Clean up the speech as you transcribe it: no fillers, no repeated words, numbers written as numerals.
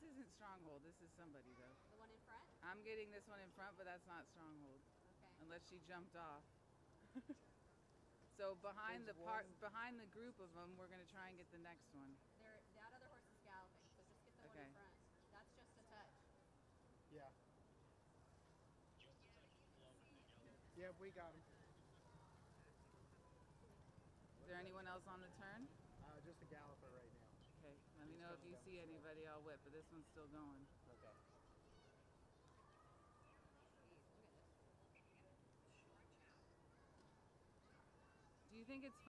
isn't Stronghold. This is somebody though. The one in front? I'm getting this one in front, but that's not Stronghold. Okay. Unless she jumped off. So behind behind the group of them, we're gonna try and get the next one. That other horse is galloping, so just get the one in front. That's just a touch. Yeah. Yeah, we got him. Is there anyone else on the turn? Just a galloper right now. Okay, let me know if you see anybody. I'll whip, but this one's still going. Okay. Do you think it's